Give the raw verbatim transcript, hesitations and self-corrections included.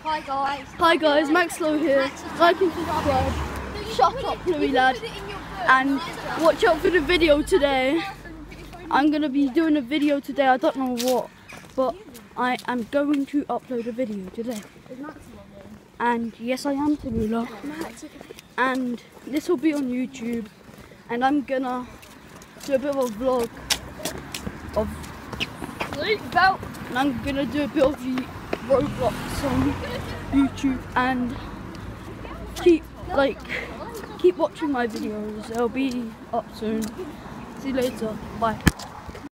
Hi guys. Hi guys, Max Low here. Like and subscribe. Shut up, Louis lad. And watch out for the video today. I'm gonna be doing a video today. I don't know what, but I am going to upload a video today. And yes, I am Tallulah. And this will be on YouTube. And I'm gonna do a bit of a vlog of about. And I'm gonna do a bit of the Roblox on YouTube and keep like keep watching my videos. They'll be up soon. See you later. Bye.